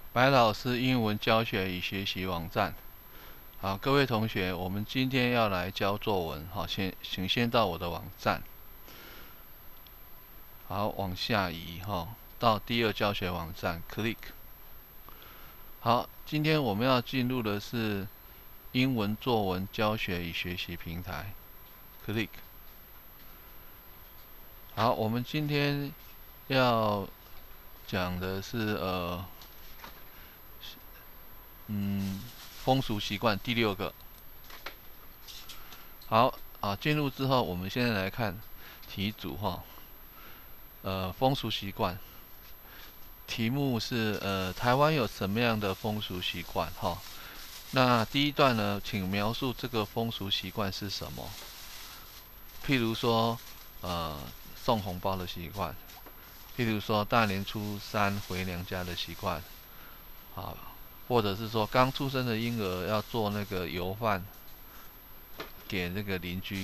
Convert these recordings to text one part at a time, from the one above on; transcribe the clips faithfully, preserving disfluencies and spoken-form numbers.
白老师英文教学与学习网站。好，各位同学，我们今天要来教作文。好，先请先到我的网站。好，往下移哈，到第二教学网站 ，click。好，今天我们要进入的是英文作文教学与学习平台 ，click。好，我们今天要讲的是呃，嗯，风俗习惯第六个。好啊，进入之后，我们现在来看题组哈。呃，风俗习惯。题目是呃，台湾有什么样的风俗习惯哈？那第一段呢，请描述这个风俗习惯是什么？譬如说，呃，送红包的习惯，譬如说大年初三回娘家的习惯，啊，或者是说刚出生的婴儿要做那个油饭给那个邻居。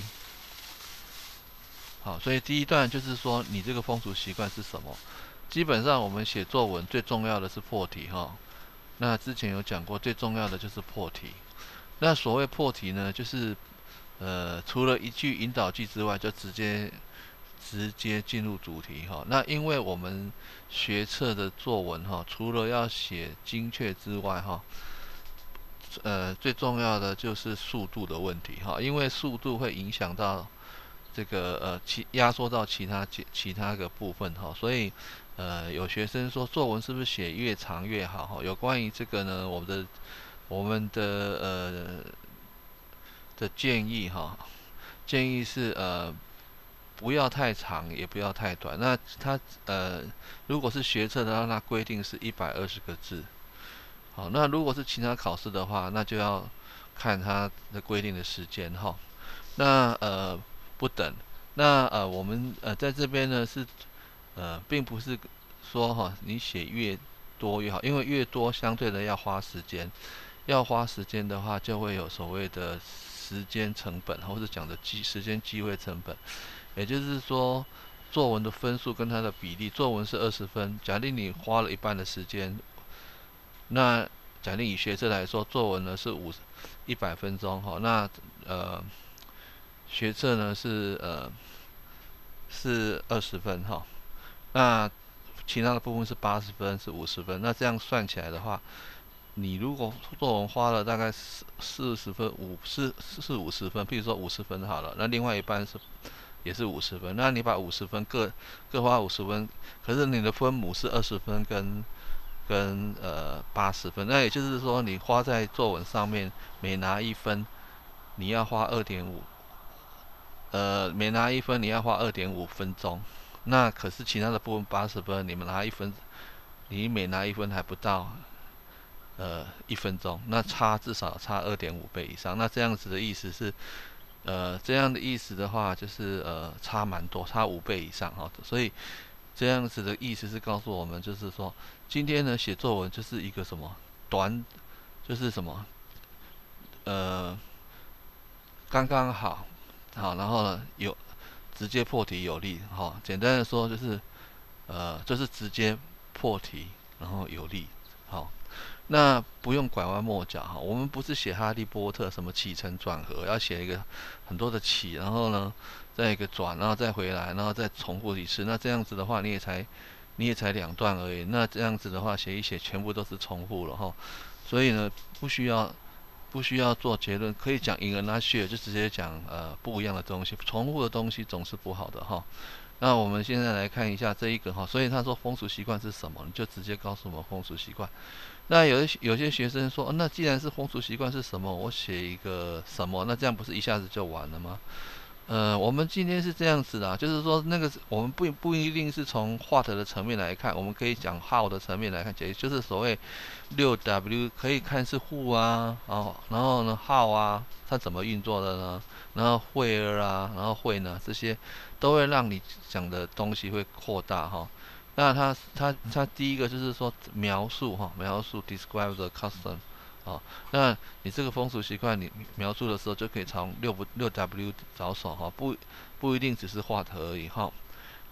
好，所以第一段就是说你这个风俗习惯是什么？基本上我们写作文最重要的是破题哈。那之前有讲过，最重要的就是破题。那所谓破题呢，就是呃除了一句引导句之外，就直接直接进入主题哈。那因为我们学测的作文哈，除了要写精确之外哈，呃最重要的就是速度的问题哈，因为速度会影响到这个呃其压缩到其他其其他个部分哈，所以呃有学生说作文是不是写越长越好哈？有关于这个呢，我们的我们的呃的建议哈，建议是呃不要太长，也不要太短。那它呃如果是学测的话，那规定是一百二十个字。好，那如果是其他考试的话，那就要看它的规定的时间哈。那呃不等，那呃我们呃在这边呢是呃并不是说哈你写越多越好，因为越多相对的要花时间，要花时间的话就会有所谓的时间成本，或者讲的机时间机会成本，也就是说作文的分数跟它的比例，作文是二十分，假定你花了一半的时间，那假定以学测来说，作文呢是五一百分钟哈，那呃学测呢是呃是二十分哈，那其他的部分是八十分，是五十分。那这样算起来的话，你如果作文花了大概四四十分，五四是五十分，譬如说五十分好了，那另外一半是也是五十分，那你把五十分各各花五十分，可是你的分母是二十分跟跟呃八十分，那也就是说你花在作文上面每拿一分，你要花二点五。呃，每拿一分你要花二点五分钟，那可是其他的部分八十分，你们拿一分，你每拿一分还不到呃一分钟，那差至少差二点五倍以上。那这样子的意思是，呃，这样的意思的话就是呃差蛮多，差五倍以上哈。所以这样子的意思是告诉我们，就是说今天呢写作文就是一个什么短，就是什么呃刚刚好，好，然后呢有直接破题有力，哈，简单的说就是，呃，就是直接破题，然后有力，好，那不用拐弯抹角哈，我们不是写哈利波特什么起承转合，要写一个很多的起，然后呢再一个转，然后再回来，然后再重复一次，那这样子的话你也才你也才两段而已，那这样子的话写一写全部都是重复了哈，所以呢不需要。不需要做结论，可以讲 in a nutshell，就直接讲呃不一样的东西，重复的东西总是不好的哈。那我们现在来看一下这一个哈，所以他说风俗习惯是什么，你就直接告诉我们风俗习惯。那有些有些学生说，哦那既然是风俗习惯是什么，我写一个什么，那这样不是一下子就完了吗？呃，我们今天是这样子的，就是说那个我们不不一定是从 what 的层面来看，我们可以讲 how 的层面来看，也就是所谓六 W 可以看是 who 啊，哦，然后呢 how 啊，它怎么运作的呢？然后 where 啊，然后会呢，这些都会让你讲的东西会扩大哈。那它它它第一个就是说描述哈，描述 describe the custom。哦，那你这个风俗习惯，你描述的时候就可以从六不六 W 着手哈，不不一定只是画图而已哈。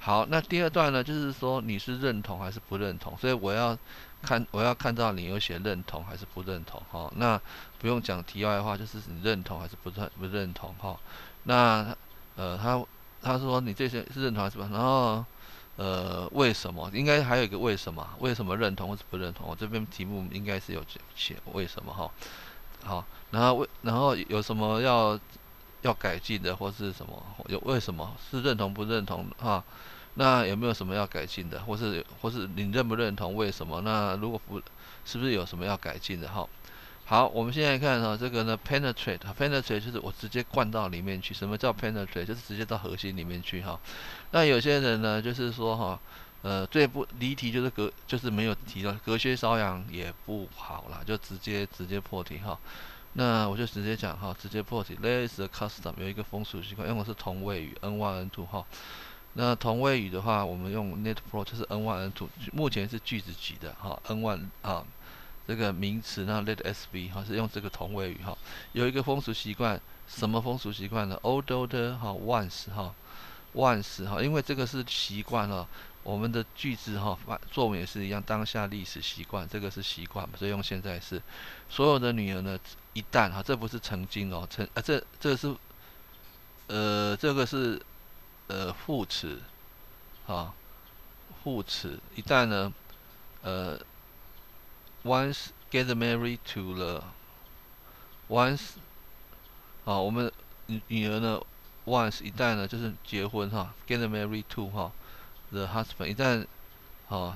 好，那第二段呢，就是说你是认同还是不认同，所以我要看我要看到你有写认同还是不认同哈、哦。那不用讲题外话，就是你认同还是不认不认同哈、哦。那呃他他说你这些是认同还是不认同，然后呃为什么？应该还有一个为什么？为什么认同或是不认同？我这边题目应该是有写为什么哈、哦。好，然后为然后有什么要要改进的，或是什么有为什么是认同不认同哈？那有没有什么要改进的，或是或是你认不认同？为什么？那如果不，是不是有什么要改进的哈？好，我们现在看哈，这个呢，penetrate，penetrate 就是我直接灌到里面去。什么叫 penetrate？就是直接到核心里面去哈。那有些人呢，就是说哈，呃，最不离题就是隔，就是没有提到隔靴搔痒也不好啦，就直接直接破题哈。那我就直接讲哈，直接破题。There is a custom， 有一个风俗习惯，用的是同位语 N one N two 哈。那同位语的话，我们用 NetPro 就是 N one N two， 目前是句子级的哈 ，N one 啊，这个名词那 Let S V 哈是用这个同位语哈。有一个风俗习惯，什么风俗习惯呢 ？Old older 哈 once 哈 once 哈，因为这个是习惯了。我们的句子哈，作文也是一样，当下历史习惯，这个是习惯嘛，所以用现在式。所有的女儿呢，一旦哈，这不是曾经哦，曾啊这这个是呃这个是呃副词，啊副词，一旦呢呃 once get married to the once 啊，我们女女儿呢 once 一旦呢就是结婚哈 get married to 哈 the husband 一旦啊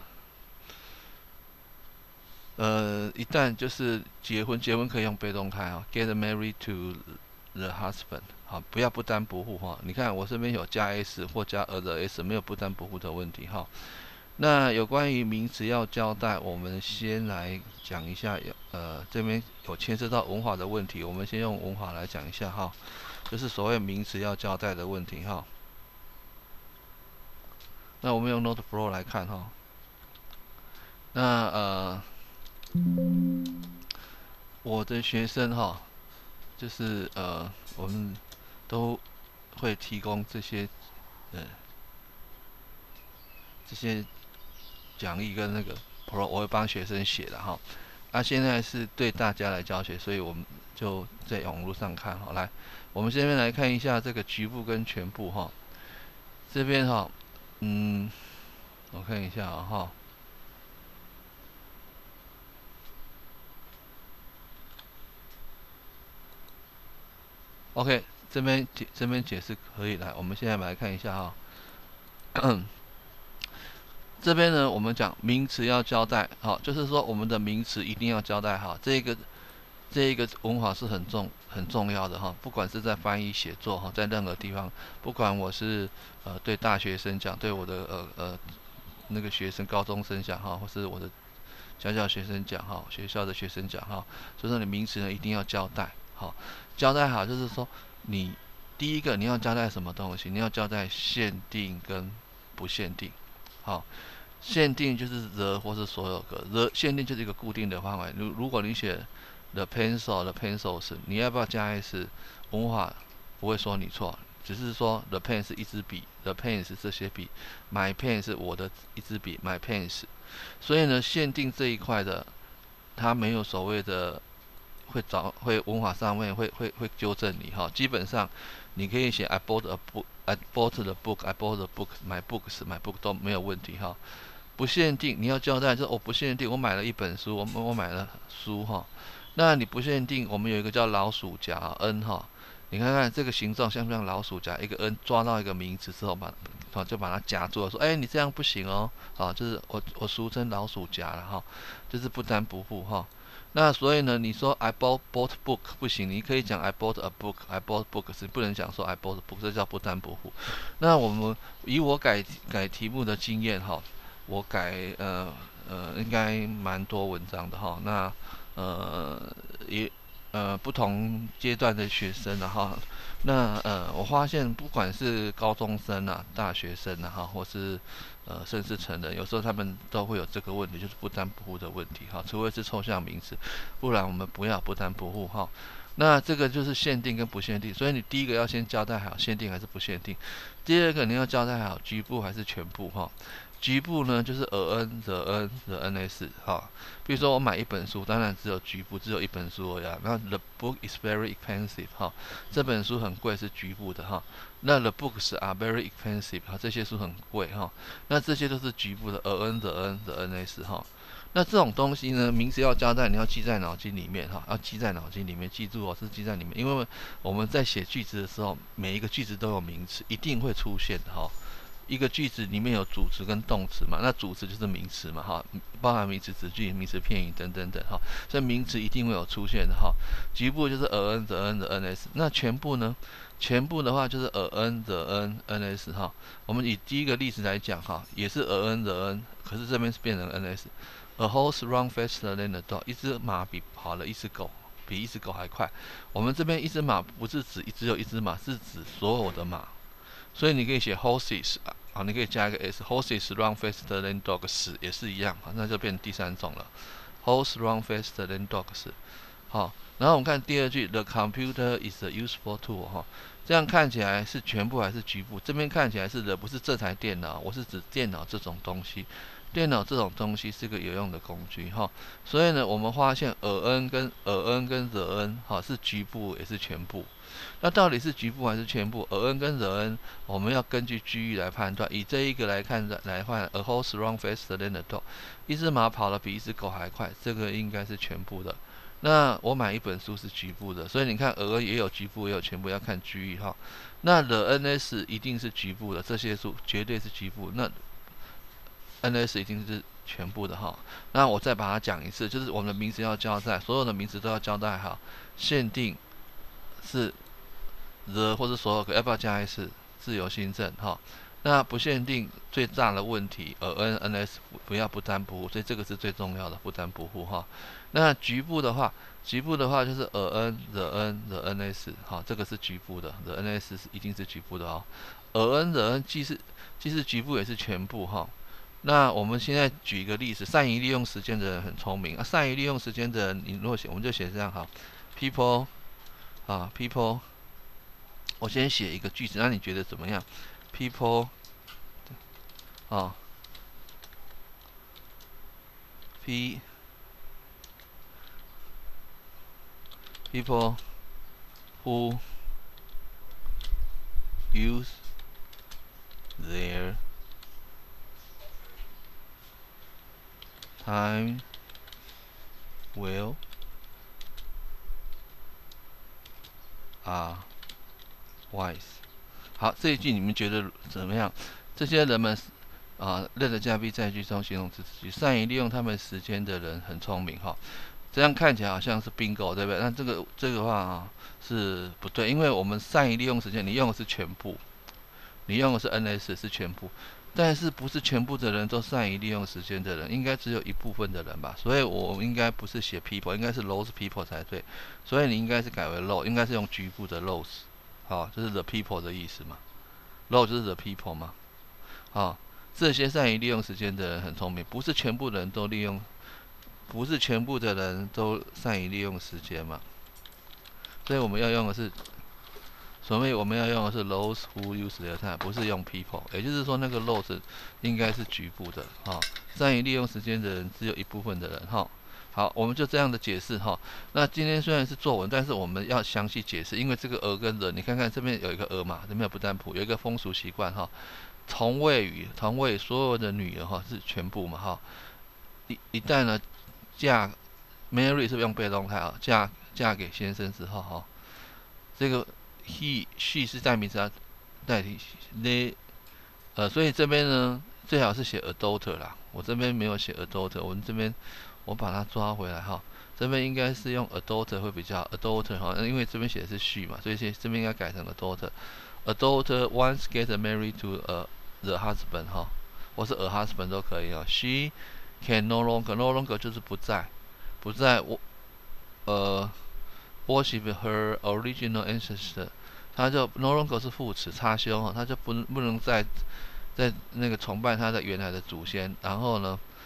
呃一旦就是结婚，结婚可以用被动态啊 get married to the husband 好，不要不单不护哈。你看我这边有加 s 或加 a 的 s， 没有不单不护的问题哈。那有关于名词要交代，我们先来讲一下，呃，这边有牵涉到文法的问题，我们先用文法来讲一下哈，就是所谓名词要交代的问题哈。那我们用 NoteFlow 来看哈。那呃，我的学生哈，就是呃，我们都会提供这些呃这些讲义跟那个 Pro， 我会帮学生写的哈。那、啊、现在是对大家来教学，所以我们就在网络上看好。来，我们这边来看一下这个局部跟全部哈。这边哈，嗯，我看一下啊哈。OK， 这边解这边解释可以来，我们现在来看一下哈。这边呢，我们讲名词要交代，好，就是说我们的名词一定要交代好。这个这一个文法是很重很重要的哈，不管是在翻译写作哈，在任何地方，不管我是呃对大学生讲，对我的呃呃那个学生高中生讲哈，或是我的小小学生讲哈，学校的学生讲哈，所以说你名词呢一定要交代好，交代好就是说你第一个你要交代什么东西，你要交代限定跟不限定，好。限定就是 the 或是所有个 the 限定就是一个固定的范围。如如果你写 the pencil the pencils， 你要不要加 s？ 文法不会说你错，只是说 the pen 是一支笔 ，the pen 是这些笔 ，my pen 是我的一支笔 ，my pens。所以呢，限定这一块的，它没有所谓的会找会文法上面会会会纠正你哈。基本上你可以写 I bought a book，I bought the book，I bought the book，my books，my book 都没有问题哈。不限定，你要交代，就是我不限定，我买了一本书，我我买了书哈。那你不限定，我们有一个叫老鼠夹 n 哈，你看看这个形状像不像老鼠夹？一个 n 抓到一个名词之后，把就把它夹住了，说，哎，你这样不行哦，啊，就是我我俗称老鼠夹了哈，就是不单不负哈。那所以呢，你说 I bought bought book 不行，你可以讲 I bought a book，I bought books， 不能讲说 I bought a book， 这叫不单不负。那我们以我改改题目的经验哈。我改呃呃应该蛮多文章的哈，那呃也呃不同阶段的学生然后那呃我发现不管是高中生啊、大学生啊哈，或是呃甚至成人，有时候他们都会有这个问题，就是不单不护的问题哈，除非是抽象名词，不然我们不要不单不护哈。 那这个就是限定跟不限定，所以你第一个要先交代好限定还是不限定，第二个你要交代好局部还是全部哈。局部呢就是 a n the n the ns 哈，比如说我买一本书，当然只有局部，只有一本书而已啊。那 the book is very expensive 哈，这本书很贵是局部的哈。那 the books are very expensive 哈，这些书很贵哈。那这些都是局部的 a n the n the ns 哈。那这种东西呢，名词要交代，你要记在脑筋里面哈，要记在脑筋里面，记住哦，是记在里面，因为我们在写句子的时候，每一个句子都有名词，一定会出现的哈。一个句子里面有主词跟动词嘛，那主词就是名词嘛哈，包含名词子句、名词片语等等等哈，所以名词一定会有出现的哈。局部就是 a n the n 的 ns， 那全部呢？全部的话就是 a n the n ns 哈。我们以第一个例子来讲哈，也是 a n the n， 可是这边是变成 ns。A horse run faster than a dog， 一只马比跑了一只狗比一只狗还快。我们这边一只马不是指只有一只马，是指所有的马。所以你可以写 horses 啊，你可以加一个 s，horses run faster than dogs 也是一样啊，那就变第三种了。horse run faster than dogs， 好，然后我们看第二句 ，the computer is a useful tool 哈，这样看起来是全部还是局部？这边看起来是的，不是这台电脑，我是指电脑这种东西。电脑这种东西是个有用的工具哈，所以呢，我们发现 a n 跟 a n 跟 the n 哈是局部也是全部。那到底是局部还是全部 ？a n 跟 the n 我们要根据句意来判断。以这一个来看来换 ，a horse run faster than a dog， 一只马跑得比一只狗还快，这个应该是全部的。那我买一本书是局部的，所以你看 a 也有局部也有全部，要看句意哈。那 the ns 一定是局部的，这些书绝对是局部。那 ns 一定是全部的哈。那我再把它讲一次，就是我们的名词要交代，所有的名词都要交代好。限定是 the 或者所有，要不要加一次？自由新政哈。那不限定最大的问题 ，a n ns 不要不单不互，所以这个是最重要的，不单不互哈。那局部的话，局部的话就是 a n the n the ns 哈，这个是局部的 ，the ns 是一定是局部的哦。a n the n 既是既是局部也是全部哈。那我们现在举一个例子，善于利用时间的人很聪明啊。善于利用时间的人，你如果写，我们就写这样哈 ，people 啊 ，people， 我先写一个句子，那你觉得怎么样 ？people 啊 ，p people who use their time well are wise。好，这一句你们觉得怎么样？这些人们啊，认得加 b 在句中形容词词句，善于利用他们时间的人很聪明哈。这样看起来好像是 bingo， 对不对？那这个这个话啊是不对，因为我们善于利用时间，你用的是全部，你用的是 ns 是全部。但是不是全部的人都善于利用时间的人，应该只有一部分的人吧？所以我应该不是写 people， 应该是 those people 才对。所以你应该是改为 those， 应该是用局部的 those， 好，就是 the people 的意思嘛。those 就是 the people 嘛。好，这些善于利用时间的人很聪明，不是全部的人都利用，不是全部的人都善于利用时间嘛。所以我们要用的是。所以我们要用的是 those who use their time， 不是用 people， 也就是说那个 those 应该是局部的哈。善于利用时间的人只有一部分的人哈。好，我们就这样的解释哈。那今天虽然是作文，但是我们要详细解释，因为这个儿跟人，你看看这边有一个儿嘛，这边有不单谱，有一个风俗习惯哈。同位语，同位所有的女儿哈是全部嘛哈。一一旦呢嫁 marry 是不是用被动态啊？嫁嫁给先生之后哈，这个。he she 是代名词，要代替 they， 呃，所以这边呢最好是写 adult 啦。我这边没有写 adult， 我们这边我把它抓回来哈。这边应该是用 adult 会比较 adult 哈，因为这边写的是 she 嘛，所以这边应该改成 adult。adult once get married to a the husband 哈，或是 a husband 都可以哈。she can no longer no longer 就是不在，不在我呃。worship her original ancestor， 他就 no longer 是副词插修，他就不不能再在那个崇拜他的原来的祖先。然后呢，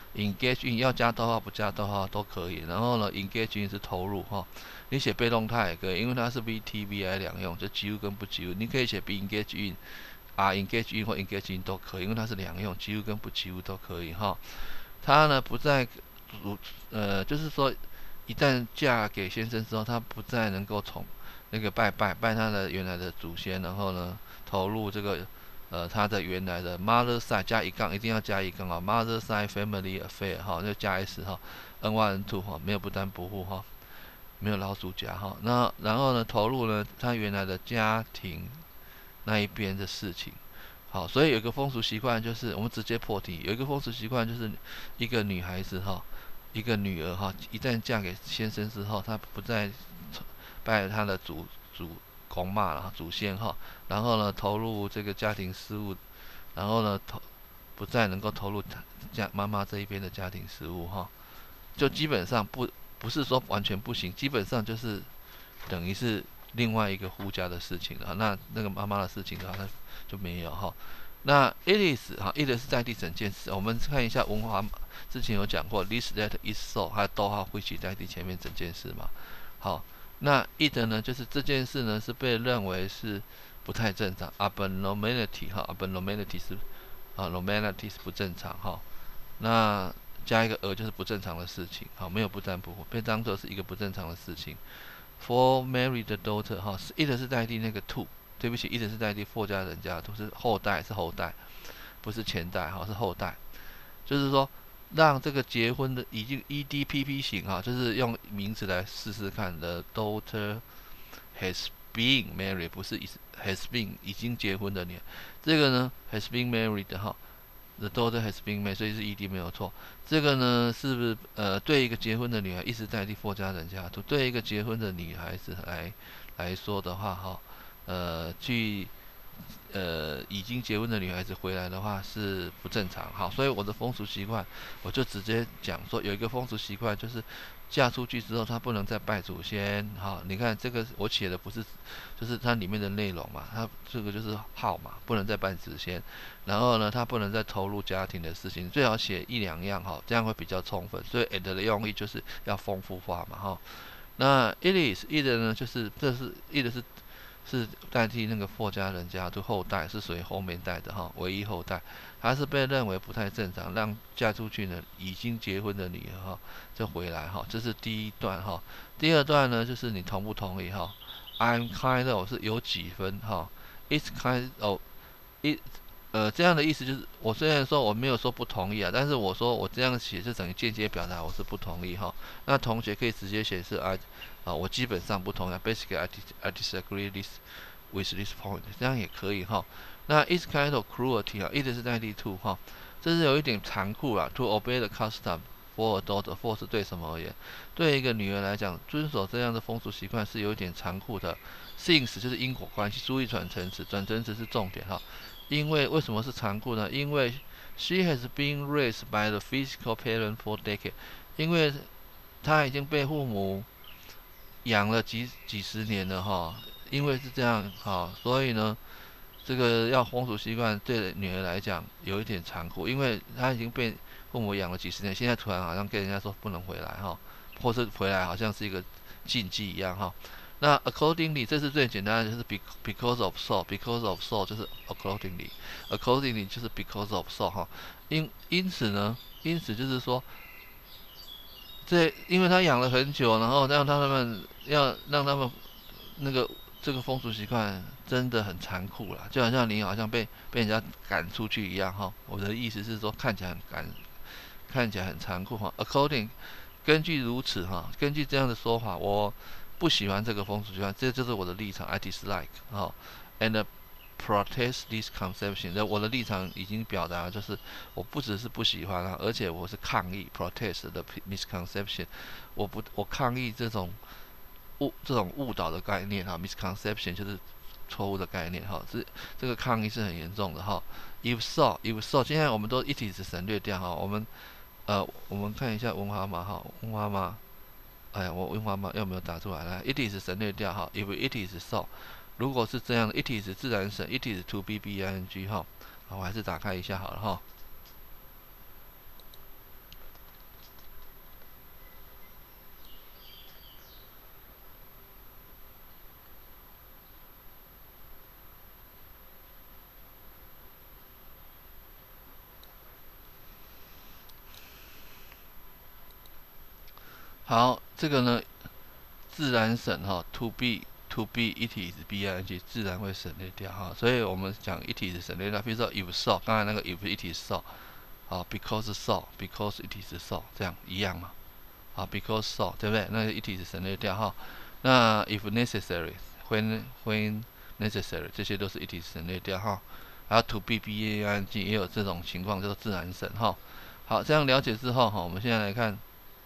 engage in 要加逗号不加逗号都可以。然后呢 engage in 是投入哈，你写被动态也可以，因为它是 V T V I 两用，就及物跟不及物，你可以写 be engage in 啊 engage in 或 engage in 都可以，因为它是两用，及物跟不及物都可以哈。它呢不再呃就是说一旦嫁给先生之后，她不再能够从那个拜拜拜他的原来的祖先，然后呢投入这个呃他的原来的 mother side 加一杠，一定要加一杠啊 mother side family affair 哈，就加 s 哈 n one n two 哈，没有不单不护哈，没有老鼠夹哈。那然后呢投入呢他原来的家庭那一边的事情。好，所以有一个风俗习惯就是我们直接破题，有一个风俗习惯就是一个女孩子哈，一个女儿哈，一旦嫁给先生之后，她不再拜他的祖祖公妈了祖先哈，然后呢投入这个家庭事务，然后呢投不再能够投入家妈妈这一边的家庭事务哈，就基本上不不是说完全不行，基本上就是等于是另外一个夫家的事情了，那那个妈妈的事情的话，那就没有哈。那 it is 哈 ，it 是在地整件事，我们看一下文华之前有讲过 ，this that is so， 还有逗号会取代地前面整件事嘛。好，那 it 呢，就是这件事呢是被认为是不太正常 ，abnormality 哈 ，abnormality 是啊 ，normality 是不正常哈。那加一个 a 就是不正常的事情，好，没有不占不被当作是一个不正常的事情。For married daughter 哈，it 是代替那个 to。对不起，一直是代替for加人家，都是后代，是后代，不是前代哈，是后代。就是说，让这个结婚的已经 E D P P 型哈，就是用名词来试试看。The daughter has been married， 不是 has been 已经结婚的女儿。这个呢 has been married 哈 ，the daughter has been married， 所以是 E D 没有错。这个呢是不是呃对一个结婚的女孩一直代替for加人家，对一个结婚的女孩子来来说的话哈。呃，去呃已经结婚的女孩子回来的话是不正常，好，所以我的风俗习惯，我就直接讲说有一个风俗习惯就是嫁出去之后她不能再拜祖先，好，你看这个我写的不是，就是它里面的内容嘛，它这个就是号嘛，不能再拜祖先，然后呢，她不能再投入家庭的事情，最好写一两样哈，这样会比较充分，所以 and 的用意就是要丰富化嘛哈。那 it is it 呢，就是这是 it 是。是代替那个for加人家，就后代是属于后面代的哈，唯一后代，它是被认为不太正常，让嫁出去呢已经结婚的女儿哈就回来哈，这是第一段哈。第二段呢就是你同不同意哈 ？I'm kind of 是有几分哈 ？It's kind of it 呃这样的意思就是，我虽然说我没有说不同意啊，但是我说我这样写就等于间接表达我是不同意哈。那同学可以直接显示啊。啊，我基本上不同意 ，basically I I disagree this with this point， 这样也可以哈。那 it's kind of cruelty 啊 ，it 是代替 to 哈，这是有一点残酷啦 ，to obey the custom for a daughter，for 是对什么而言？对一个女儿来讲，遵守这样的风俗习惯是有一点残酷的。since 就是因果关系，注意转成词，转成词是重点哈。因为为什么是残酷呢？因为 she has been raised by the physical parent for decades， 因为她已经被父母养了几几十年了哈，因为是这样哈，所以呢，这个要风俗习惯对女儿来讲有一点残酷，因为她已经被父母养了几十年，现在突然好像跟人家说不能回来哈，或是回来好像是一个禁忌一样哈。那 accordingly 这是最简单的，就是 because of so，because of so 就是 accordingly，accordingly 就是 because of so 哈，因因此呢，因此就是说。这因为他养了很久，然后让他们要让他们那个这个风俗习惯真的很残酷啦，就好像你好像被被人家赶出去一样哈。我的意思是说，看起来很赶，看起来很残酷哈。According 根据如此哈，根据这样的说法，我不喜欢这个风俗习惯，这就是我的立场 ，I dislike 哈。And protest this conception， 那我的立场已经表达了，就是我不只是不喜欢啊，而且我是抗议 protest 的 misconception， 我不我抗议这种误这种误导的概念哈 ，misconception 就是错误的概念哈，这这个抗议是很严重的哈。If so, if so， 现在我们都一体只省略掉哈，我们呃我们看一下文华码哈，文华码，哎呀，我文华码有没有打出来？来 ，it is 省略掉哈 ，if it is so。如果是这样的 ，it is 自然省 ，it is to be b ing 哈，好，我还是打开一下好了哈。 好，这个呢，自然省哈 ，to be to be it is bing 自然会省略掉哈，所以我们讲 it is 省略掉，比如说 if so， 刚才那个 if it is so， 好 because so because it is so 这样一样嘛，好 because so 对不对？那个 it is 省略掉哈，那 if necessary when when necessary 这些都是 it is 省略掉哈，还有 to be bing 也有这种情况，叫做自然省哈。好，这样了解之后哈，我们现在来看。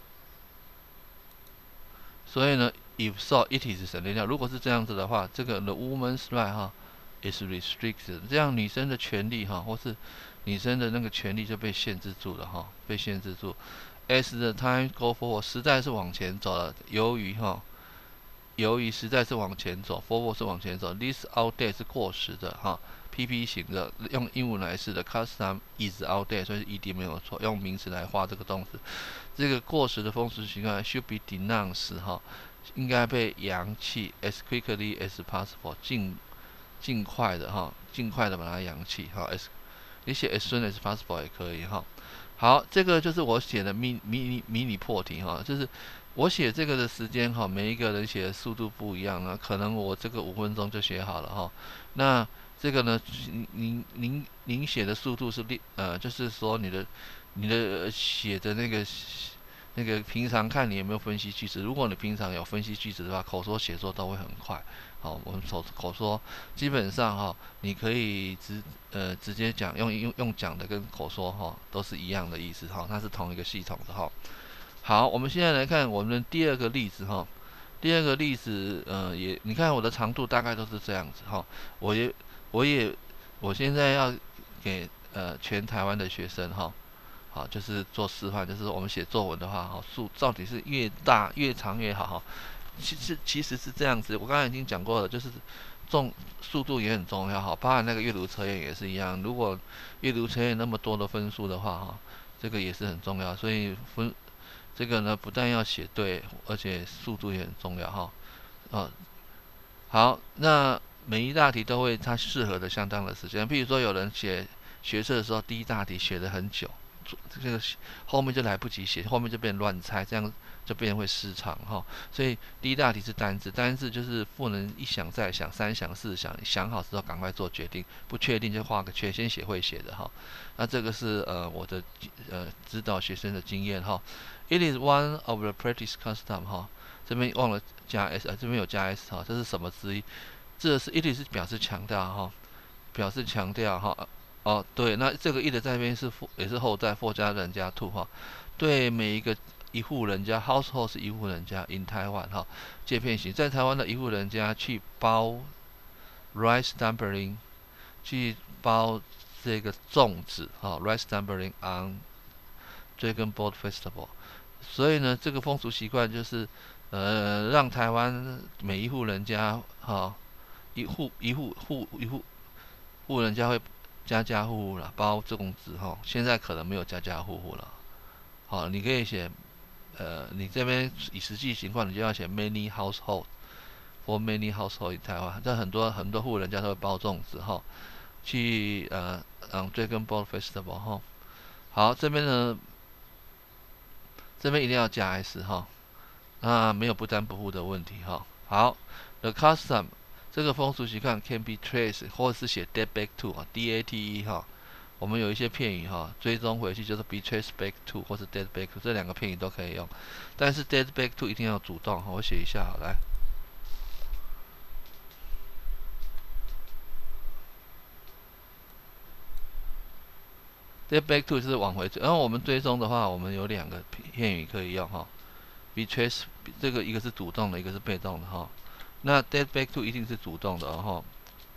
所以呢 ，if so it is 省略掉。如果是这样子的话，这个 the woman's right 哈 is restricted， 这样女生的权利哈，或是女生的那个权利就被限制住了哈，被限制住。As the time go forward， 时代是往前走了，由于哈，由于时代是往前走 ，forward 是往前走 ，this outdate 是过时的哈 ，P P 型的，用英文来式的 custom is outdate， 所以 ed 没有错，用名词来画这个动词。这个过时的风俗习惯 should be denounced 哈，应该被扬弃 as quickly as possible， 尽尽快的哈，尽快的把它扬弃哈 ，as 你写 as soon as possible 也可以哈。好，这个就是我写的迷迷你迷你破题哈，就是我写这个的时间哈，每一个人写的速度不一样啊，可能我这个五分钟就写好了哈。那这个呢，您您您写的速度是呃，就是说你的。你的写的那个那个平常看你有没有分析句子，如果你平常有分析句子的话，口说写作都会很快。好，我们口口说基本上哈，你可以直呃直接讲，用用用讲的跟口说哈都是一样的意思哈，它是同一个系统的哈。好，我们现在来看我们的第二个例子哈。第二个例子呃也你看我的长度大概都是这样子哈，我也我也我现在要给呃全台湾的学生哈。好，就是做示范，就是我们写作文的话，哈，数到底是越大越长越好，哈。其实其实是这样子，我刚才已经讲过了，就是重速度也很重要，哈，包含那个阅读测验也是一样。如果阅读测验那么多的分数的话，哈，这个也是很重要。所以分这个呢，不但要写对，而且速度也很重要，哈。啊，好，那每一大题都会它适合的相当的时间，譬如说有人写学测的时候，第一大题写得很久。这个后面就来不及写，后面就变乱猜，这样就变会失常哈。所以第一大题是单字，单字就是不能一想再想，三想四想，想好之后赶快做决定，不确定就画个圈，先写会写的哈。那这个是呃我的呃指导学生的经验哈。It is one of the practice custom 哈，这边忘了加 s， 啊这边有加 s 哈，这是什么之一？这是 it is 表示强调哈，表示强调哈。哦，对，那这个 it 在那边是也是后在 for 加人加 to 哈，对每一个一户人家 household 是一户人家 in Taiwan 哈，借片型在台湾的一户人家去包 rice dumpling， 去包这个粽子哈 rice dumpling on Dragon Boat Festival， 所以呢，这个风俗习惯就是呃让台湾每一户人家哈一户一户户一户户人家会。家家户户了，包粽子哈，现在可能没有家家户户了。好，你可以写，呃，你这边以实际情况，你就要写 many household for many household in 台湾，这很多很多户人家都会包粽子哈，去呃嗯 Dragon Boat Festival 哈。好，这边呢，这边一定要加 s 哈，那没有不单不付的问题哈。好 ，the custom。这个风俗习惯 can be traced， 或者是写 date back to 啊 ，D A T E 哈，我们有一些片语哈，追踪回去就是 be traced back to 或是 date back to 这两个片语都可以用，但是 date back to 一定要主动哈，我写一下好来。date back to 就是往回追，然后我们追踪的话，我们有两个片语可以用哈 ，be traced 这个一个是主动的，一个是被动的哈。那 date back to 一定是主动的哦。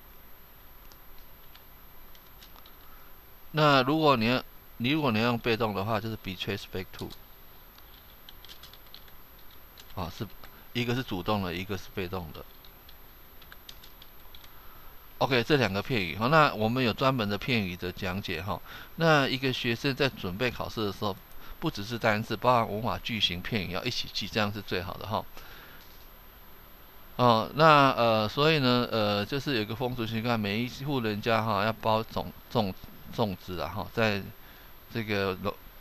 那如果你要你如果你要用被动的话，就是 be traced back to， 啊，是一个是主动的，一个是被动的。OK， 这两个片语哈，那我们有专门的片语的讲解哈。那一个学生在准备考试的时候，不只是单词，包含文法、句型、片语要一起记，这样是最好的哈。哦，那呃，所以呢，呃，就是有一个风俗习惯，每一户人家哈要包粽粽粽子啊哈，在这个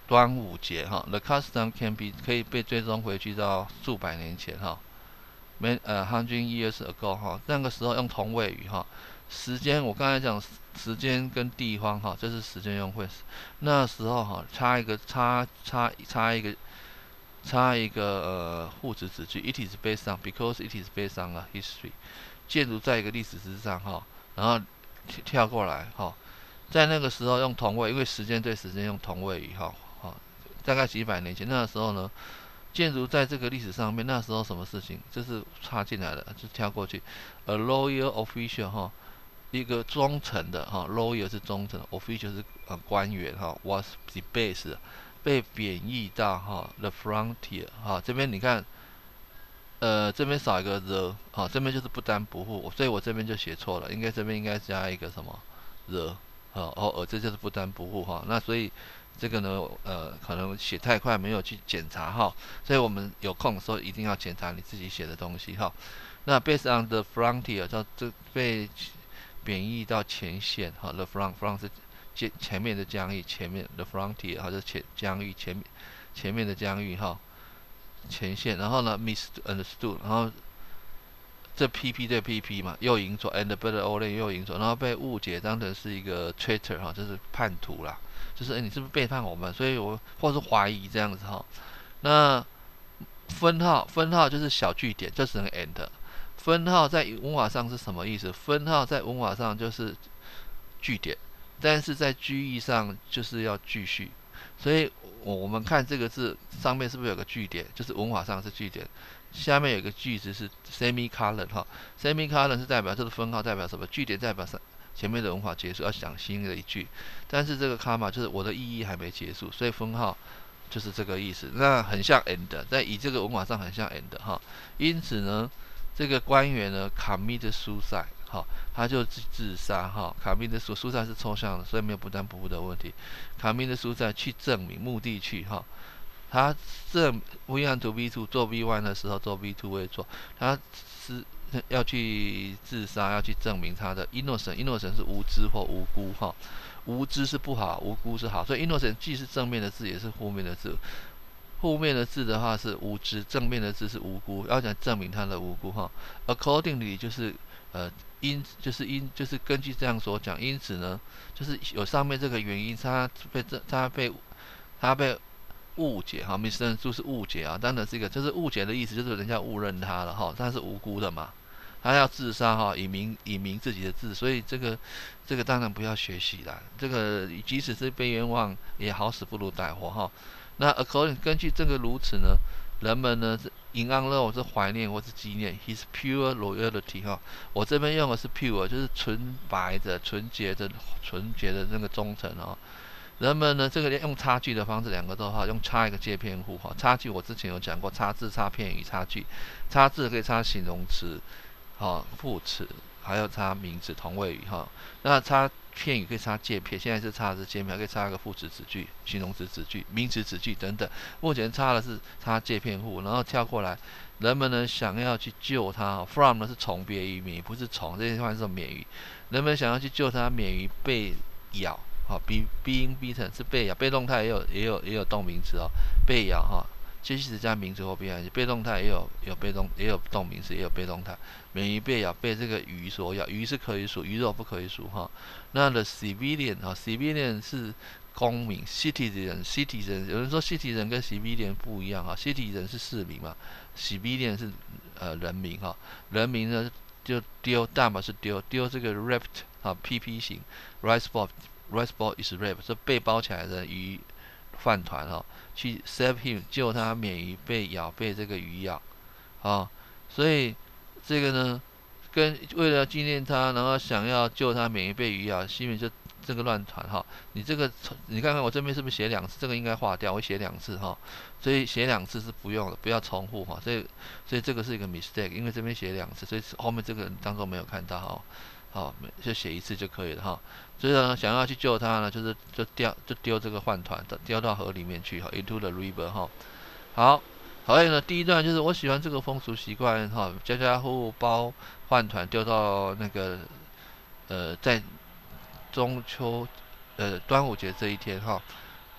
端午节哈 ，the custom can be 可以被追踪回去到数百年前哈，many 呃 hundred years ago 哈，那个时候用同位语哈，时间我刚才讲时间跟地方哈，这是时间用会，那时候哈插一个插插插一个插一个呃副词子句 ，it is based on because it is based on a history， 建筑在一个历史之上哈，然后跳过来哈。在那个时候用同位，因为时间对时间用同位语哈，好，大概几百年前那个时候呢，建筑在这个历史上面，那时候什么事情，就是插进来的，就跳过去。A royal official 哈，一个忠诚的哈 ，royal 是忠诚 ，official 是呃官员哈 ，was debased 被贬义到哈 the frontier 哈，这边你看，呃这边少一个 the 哈，这边就是不担不负，所以我这边就写错了，应该这边应该加一个什么 the。哦哦哦，这就是不担不负哈。那所以这个呢，呃，可能写太快没有去检查哈，所以我们有空的时候一定要检查你自己写的东西哈。那 based on the frontier 叫这被贬义到前线哈 ，the front front 是前前面的疆域，前面 the frontier 哈，就是前疆域前前面的疆域哈，前线。然后呢，misunderstood，然后这 P P 对 P P 嘛，右引左 and better o l 右引左，然后被误解当成是一个 traitor 哈，就是叛徒啦，就是哎、欸、你是不是背叛我们？所以我或是怀疑这样子哈。那分号分号就是小句点，就只能 and。分号在文法上是什么意思？分号在文法上就是句点，但是在句意上就是要继续。所以我们看这个字上面是不是有个句点？就是文法上是句点。下面有个句子是 semicolon 哈 ，semicolon 是代表这个分号代表什么？句点代表前面的文法结束，要讲新的一句。但是这个 comma 就是我的意义还没结束，所以分号就是这个意思。那很像 and， 在以这个文法上很像 and 哈。因此呢，这个官员呢 commit suicide 哈，他就自杀哈。commit suicide 是抽象的，所以没有不担不负的问题。commit suicide 去证明目的去哈。他证 V one to V two 做 V one 的时候做 V two 会做，他是要去自杀，要去证明他的 innocent，innocent 是无知或无辜哈，无知是不好，无辜是好，所以 innocent 既是正面的字也是负面的字。负面的字的话是无知，正面的字是无辜，要讲证明他的无辜哈。Accordingly 就是呃因就是因就是根据这样所讲，因此呢就是有上面这个原因，他被他被他被误解哈 ，misunderstood 是误解啊，当然是一个，就是误解的意思，就是人家误认他了哈，他是无辜的嘛，他要自杀哈，以明以明自己的字，所以这个这个当然不要学习啦，这个即使是被冤枉，也好死不如歹活哈。那 according 根据这个如此呢，人们呢是 in honor 是怀念或是纪念 his pure loyalty 哈，我这边用的是 pure， 就是纯白的、纯洁的、纯洁的那个忠诚哦。人们呢，这个用差距的方式，两个都好，用插一个介片户哈。差距我之前有讲过，差字、差片语、差距。差字可以插形容词，哈，副词，还有插名词、同位语哈。那插片语可以插介片，现在是插的是介片，可以插一个副词子句、形容词子句、名词子句等等。目前插的是插介片户，然后跳过来，人们呢想要去救他 ，from 呢是从别于免于，不是从，这句话是免于。人们想要去救他免于被咬。好 ，be being beaten 是被咬，被动态也有也有也有动名词哦，被咬哈，介系词加名词或被害，被动态也有有被动也有动名词也有被动态，免于被咬，被这个鱼所咬，鱼是可以属，鱼肉不可以属哈。那 the civilian 哈 ，civilian 是公民 ，citizen citizen 有人说 citizen 跟 civilian 不一样哈 ，citizen 是市民嘛 ，civilian 是呃人民哈，人民呢就丢，大嘛是丢丢这个 raped 啊 ，P P 型 rice ball。rice ball is rape， 是被包起来的鱼饭团哈、哦，去 save him 救他免于被咬，被这个鱼咬，啊、哦，所以这个呢，跟为了纪念他，然后想要救他免于被鱼咬，西面就这个乱传哈、哦。你这个你看看我这边是不是写两次？这个应该划掉，我写两次哈、哦，所以写两次是不用的，不要重复哈、哦。所以所以这个是一个 mistake， 因为这边写两次，所以后面这个当中没有看到哈。哦好，就写一次就可以了哈。所以呢，想要去救他呢，就是就掉就丢这个饭团，丢到河里面去哈 ，into the river 哈。好，好，呢，第一段就是我喜欢这个风俗习惯哈，家家户户包饭团丢到那个呃，在中秋呃端午节这一天哈。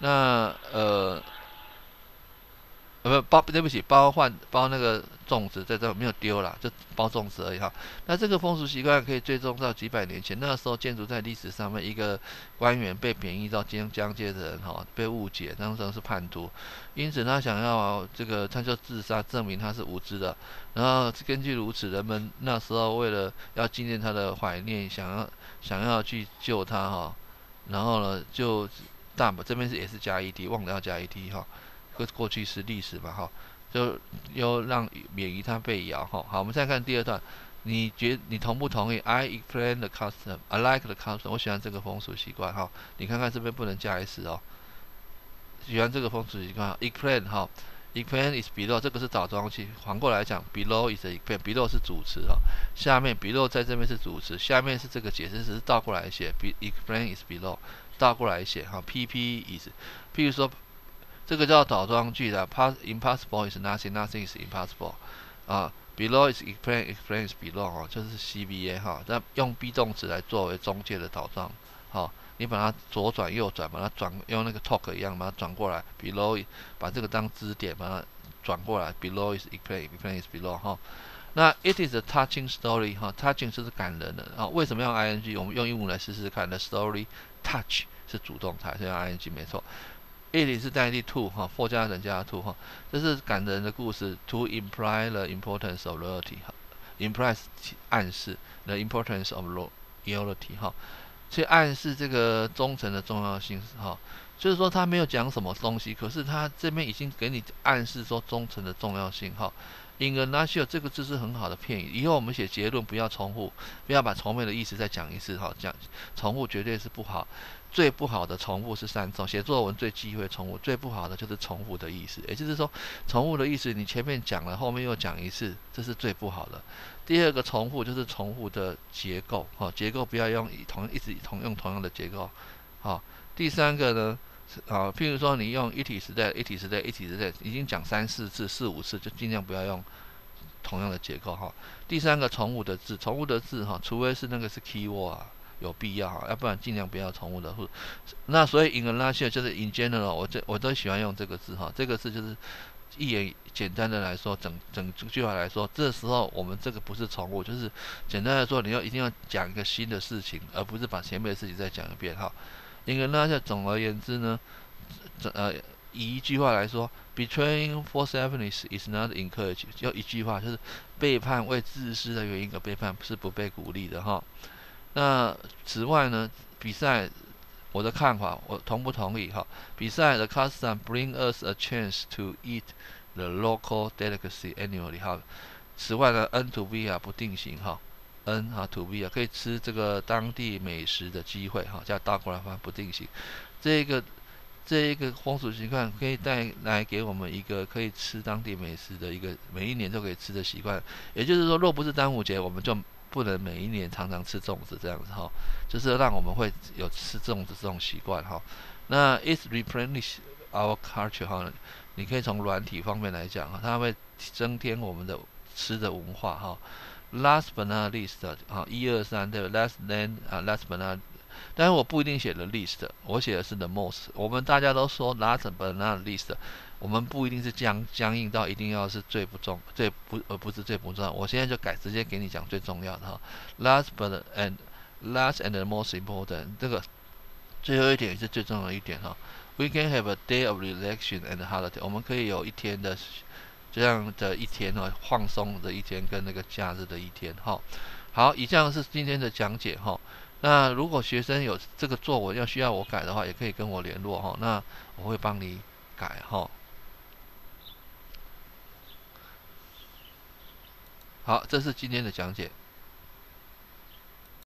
那呃。呃不包，对不起，包换包那个粽子在这没有丢啦，就包粽子而已哈。那这个风俗习惯可以追踪到几百年前，那时候建筑在历史上面，一个官员被贬义到江江街的人哈，被误解，当时是叛徒，因此他想要这个他就自杀，证明他是无知的。然后根据如此，人们那时候为了要纪念他的怀念，想要想要去救他哈，然后呢就大把这边是也是加 ed， 忘了要加 ed 哈。过过去是历史嘛，哈，就又让免于它被摇，哈。好，我们再看第二段，你觉你同不同意 ？I explain the custom, I like the custom， 我喜欢这个风俗习惯，哈。你看看这边不能加 s 哦，喜欢这个风俗习惯 ，explain 哈。explain is below， 这个是倒装句，反过来讲 ，below is explain，below 是主词哈，下面 below 在这边是主词，下面是这个解释，只是倒过来写 ，explain is below， 倒过来写哈 ，P P is， 譬如说。这个叫倒装句的 ，impossible is nothing，nothing is impossible， 啊 ，below is explain，explain is below 哦，就是 C B A 哈，那用 be 动词来作为中介的倒装，好，你把它左转右转，把它转用那个 talk 一样把它转过来 ，below 把这个当支点把它转过来 ，below is explain，explain is below 哈。那 it is a touching story 哈 ，touching 就是感人的啊，为什么用 ing？ 我们用英文来试试看。The story touch 是主动态，所以用 ing 没错。it 是代替 to 哈 ，for 加人加 to 哈，这是感人的故事。To imply the importance of loyalty 哈 ，imply 暗示 the importance of loyalty 哈，去暗示这个忠诚的重要性哈。就是说他没有讲什么东西，可是他这边已经给你暗示说忠诚的重要性哈。In a nutshell， 这个字是很好的片语。以后我们写结论不要重复，不要把重复的意思再讲一次哈，讲重复绝对是不好。最不好的重复是三种，写作文最忌讳重复，最不好的就是重复的意思。也就是说，重复的意思你前面讲了，后面又讲一次，这是最不好的。第二个重复就是重复的结构，哈，结构不要用同一直同用同样的结构，好。第三个呢，啊，譬如说你用一体时代、一体时代、一体时代，已经讲三四次、四五次，就尽量不要用同样的结构，哈。第三个重复的字，重复的字，哈，除非是那个是 keyword 啊。有必要哈，要不然尽量不要重复的。那所以 in a nutshell 就是 in general， 我这我都喜欢用这个字哈，这个字就是一言简单的来说，整整句话来说，这时候我们这个不是重复，就是简单的说，你要一定要讲一个新的事情，而不是把前面的事情再讲一遍哈。in a nutshell 总而言之呢，呃，以一句话来说 ，betraying false evidence is not encouraged， 就一句话就是背叛为自私的原因而背叛是不被鼓励的哈。那此外呢，比赛我的看法，我同不同意哈？比赛的 custom bring us a chance to eat the local delicacy annually 哈。此外呢 ，N to V 啊不定型哈 ，N 哈 to V 啊可以吃这个当地美食的机会哈，叫倒过来翻不定型。这个这一个风俗习惯可以带来给我们一个可以吃当地美食的一个每一年都可以吃的习惯。也就是说，若不是端午节，我们就不能每一年常常吃粽子这样子哈，就是让我们会有吃粽子这种习惯哈。那 it replenish our culture 哈，你可以从软体方面来讲哈，它会增添我们的吃的文化哈。Last but not least 啊，一二三对 ，last then 啊 last but not， 但是我不一定写的 least， 我写的是 the most。我们大家都说 last but not least。我们不一定是僵僵硬到一定要是最不重、最不而不是最不重要。我现在就改，直接给你讲最重要的哈。Last but and last and the most important， 这个最后一点也是最重要的一点哈。We can have a day of relaxation and holiday， 我们可以有一天的这样的一天哈，放松的一天跟那个假日的一天哈。好，以上是今天的讲解哈。那如果学生有这个作文要需要我改的话，也可以跟我联络哈。那我会帮你改哈。好，这是今天的讲解。